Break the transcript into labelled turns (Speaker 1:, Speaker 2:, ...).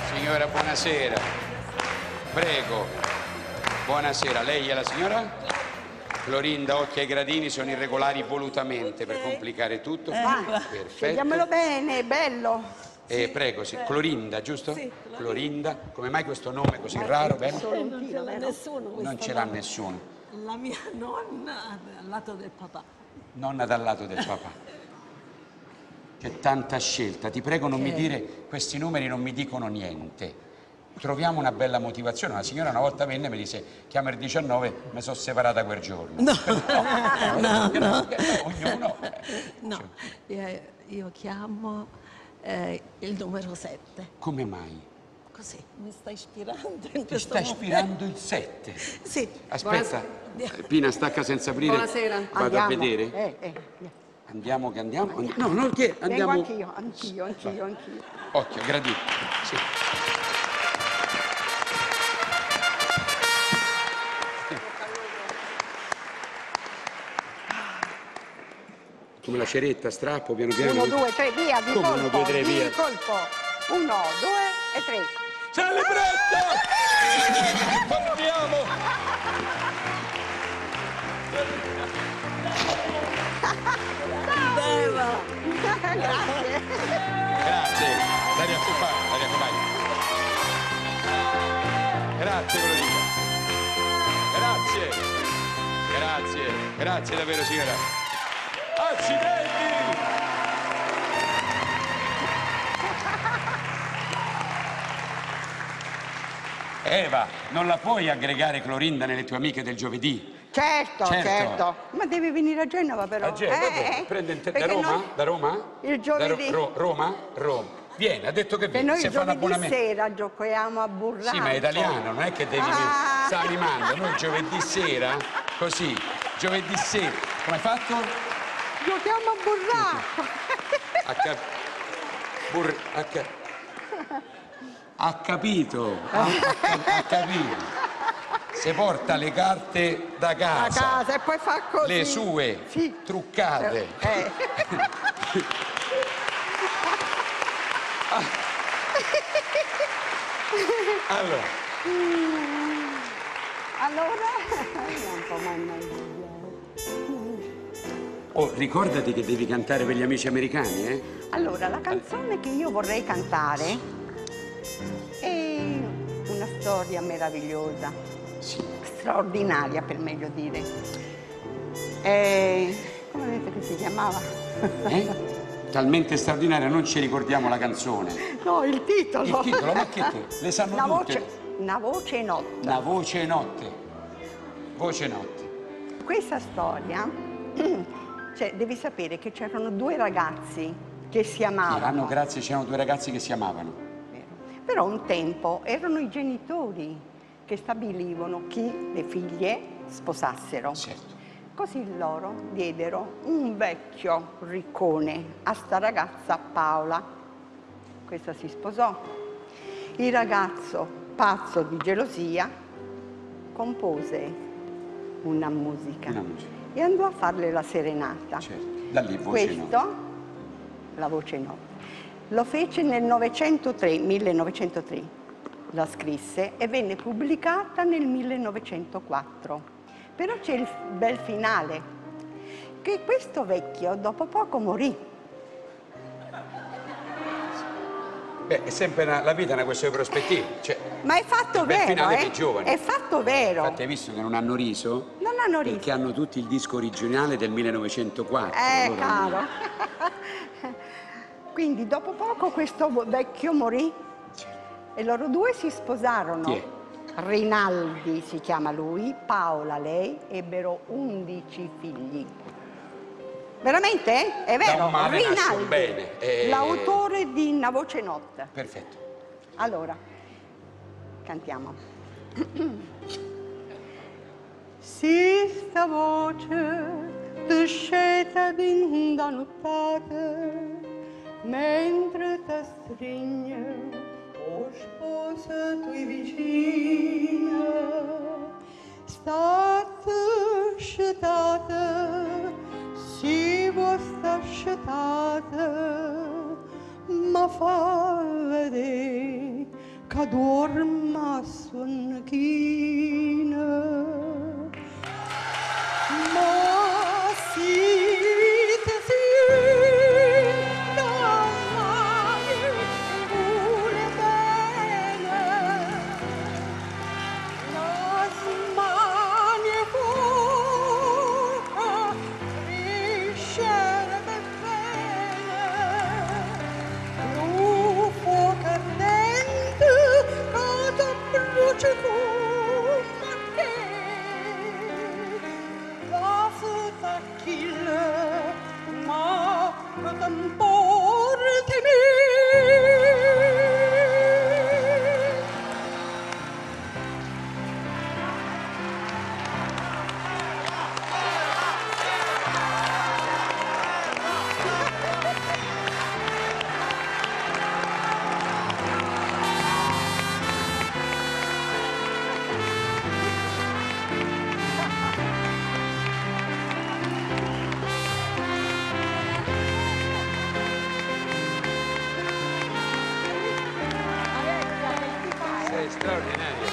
Speaker 1: Signora, buonasera. Prego. Buonasera. Lei è la signora? Clorinda, occhi ai gradini, sono irregolari volutamente per complicare tutto. Perfetto.
Speaker 2: Scegliamolo bene, è bello.
Speaker 1: Prego, sì. Clorinda, giusto?
Speaker 3: Sì,
Speaker 1: Clorinda. Come mai questo nome così raro? Bene?
Speaker 3: Non ce l'ha nessuno.
Speaker 1: Non ce l'ha nessuno.
Speaker 3: La mia nonna dal lato del papà.
Speaker 1: Nonna dal lato del papà. C'è tanta scelta. Ti prego, non mi dire, questi numeri non mi dicono niente. Troviamo una bella motivazione. Una signora una volta venne e mi disse: chiamo il 19, mi sono separata quel giorno.
Speaker 3: No.
Speaker 1: Ognuno.
Speaker 3: No, io chiamo il numero 7.
Speaker 1: Come mai?
Speaker 3: Così, mi sta ispirando in
Speaker 1: Ti
Speaker 3: questo
Speaker 1: sta ispirando il 7.
Speaker 3: Sì.
Speaker 1: Aspetta, Pina, stacca senza aprire.
Speaker 2: Buonasera.
Speaker 1: Vado a vedere. Andiamo che andiamo. No, che andiamo.
Speaker 2: Vengo anch'io.
Speaker 1: Occhio, gradito. Sì. Come la ceretta, strappo, piano piano.
Speaker 2: 1, 2, 3, via, di
Speaker 1: Come
Speaker 2: colpo.
Speaker 1: 1, 2, 3, via.
Speaker 2: Di colpo. 1, 2 e 3.
Speaker 1: C'è il libretto! Partiamo!
Speaker 2: Grazie.
Speaker 1: Grazie, Daria Fufà. Grazie, Clorinda. Grazie davvero, signora. Accidenti! Eva, non la puoi aggregare Clorinda nelle tue amiche del giovedì?
Speaker 2: Certo. Ma devi venire a Genova però.
Speaker 1: A Genova? Prende da Roma?
Speaker 2: Noi...
Speaker 1: Da Roma?
Speaker 2: Il giovedì.
Speaker 1: Roma? Vieni, ha detto che
Speaker 2: E
Speaker 1: vieni.
Speaker 2: noi
Speaker 1: Se
Speaker 2: il
Speaker 1: fa un
Speaker 2: giovedì
Speaker 1: abbonamento.
Speaker 2: sera giochiamo a burraco.
Speaker 1: Sì, ma è italiano, non è che devi... Sta animando. Noi giovedì sera, così, giovedì sera. Come hai fatto?
Speaker 2: Giochiamo a burraco.
Speaker 1: Ha capito. Ha capito. Se porta le carte da casa.
Speaker 2: E poi fa così.
Speaker 1: Le sue,
Speaker 2: sì.
Speaker 1: truccate.
Speaker 2: Allora? Non può mai.
Speaker 1: Oh, ricordati che devi cantare per gli amici americani, eh?
Speaker 2: Allora, la canzone che io vorrei cantare è una storia meravigliosa,
Speaker 1: Sì.
Speaker 2: straordinaria per meglio dire. Come avete che si chiamava?
Speaker 1: Talmente straordinaria, non ci ricordiamo la canzone.
Speaker 2: No, il titolo.
Speaker 1: Il titolo, ma che te? Le sanno tutte.
Speaker 2: Una voce notte.
Speaker 1: Una voce notte. Voce notte.
Speaker 2: Questa storia, cioè, devi sapere che c'erano due ragazzi che si amavano.
Speaker 1: Grazie, c'erano due ragazzi che si amavano.
Speaker 2: Però un tempo erano i genitori che stabilivano chi le figlie sposassero.
Speaker 1: Certo.
Speaker 2: Così loro diedero un vecchio riccone a sta ragazza Paola. Questa si sposò. Il ragazzo, pazzo di gelosia, compose una musica e andò a farle la serenata.
Speaker 1: Certo. Da lì voce
Speaker 2: Questo, la voce notte. Lo fece nel 1903, la scrisse e venne pubblicata nel 1904. Però c'è il bel finale, che questo vecchio dopo poco morì.
Speaker 1: Beh, è sempre la vita è una questione di prospettiva. Cioè,
Speaker 2: ma è fatto vero,
Speaker 1: finale dei giovani.
Speaker 2: È fatto vero.
Speaker 1: Infatti hai visto che non hanno riso?
Speaker 2: Non hanno riso.
Speaker 1: Perché hanno tutti il disco originale del 1904. Allora...
Speaker 2: caro. Quindi dopo poco questo vecchio morì e loro due si sposarono.
Speaker 1: Chi è?
Speaker 2: Rinaldi si chiama lui, Paola lei, ebbero 11 figli. Veramente? È vero?
Speaker 1: Da un male nasce un
Speaker 2: Rinaldi,
Speaker 1: bene.
Speaker 2: l'autore di Una voce notte.
Speaker 1: Perfetto.
Speaker 2: Allora, cantiamo. Si sta voce discesa da nottata, mentre ti stringe o sposa tui vicina, state scetata, si vostra scetata, ma fa vedere Cadorma sonchina, ma siete da mai vuole bene, las mani fuoca crescere per bene, fuoco ardente cada brucia come te, la futa chille, ma cada porti me.
Speaker 1: Sei straordinaria.